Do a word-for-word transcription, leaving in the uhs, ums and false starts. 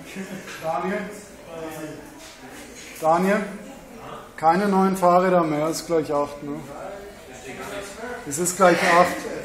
Daniel? Daniel? Keine neuen Fahrräder mehr, ist gleich acht. Ne? Es ist gleich acht.